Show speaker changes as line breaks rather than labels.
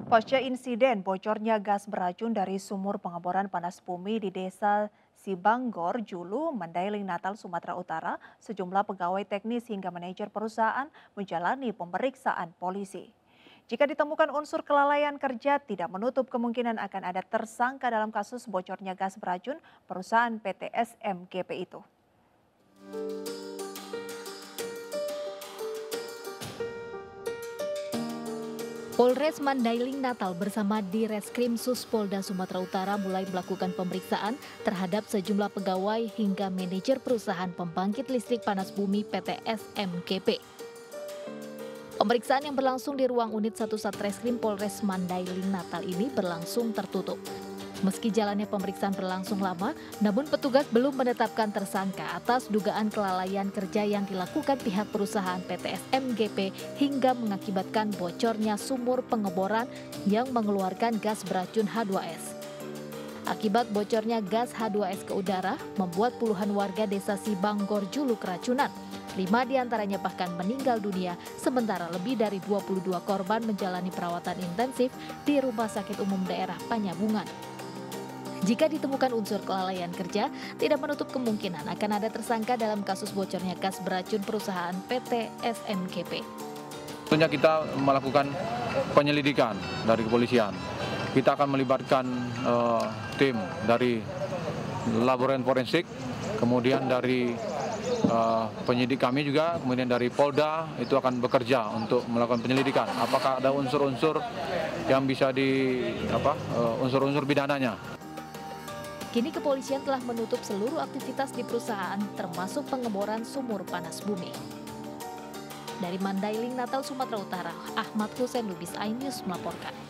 Pasca insiden bocornya gas beracun dari sumur pengeboran panas bumi di desa Sibanggor, Julu, Mandailing, Natal, Sumatera Utara, sejumlah pegawai teknis hingga manajer perusahaan menjalani pemeriksaan polisi. Jika ditemukan unsur kelalaian kerja, tidak menutup kemungkinan akan ada tersangka dalam kasus bocornya gas beracun perusahaan PT SMGP itu.
Polres Mandailing Natal bersama Direskrim Suspolda Sumatera Utara mulai melakukan pemeriksaan terhadap sejumlah pegawai hingga manajer perusahaan pembangkit listrik panas bumi PT SMGP. Pemeriksaan yang berlangsung di ruang unit 1 Satreskrim Polres Mandailing Natal ini berlangsung tertutup. Meski jalannya pemeriksaan berlangsung lama, namun petugas belum menetapkan tersangka atas dugaan kelalaian kerja yang dilakukan pihak perusahaan PT SMGP hingga mengakibatkan bocornya sumur pengeboran yang mengeluarkan gas beracun H2S. Akibat bocornya gas H2S ke udara, membuat puluhan warga desa Sibanggor Julu keracunan. 5 diantaranya bahkan meninggal dunia, sementara lebih dari 22 korban menjalani perawatan intensif di Rumah Sakit Umum Daerah Panyabungan. Jika ditemukan unsur kelalaian kerja, tidak menutup kemungkinan akan ada tersangka dalam kasus bocornya gas beracun perusahaan PT SMGP.
Tentunya kita melakukan penyelidikan dari kepolisian. Kita akan melibatkan tim dari laboratorium forensik, kemudian dari penyidik kami juga, kemudian dari Polda itu akan bekerja untuk melakukan penyelidikan. Apakah ada unsur-unsur yang bisa unsur-unsur pidananya.
Kini kepolisian telah menutup seluruh aktivitas di perusahaan termasuk pengeboran sumur panas bumi. Dari Mandailing, Natal, Sumatera Utara, Ahmad Hussein Lubis, iNews melaporkan.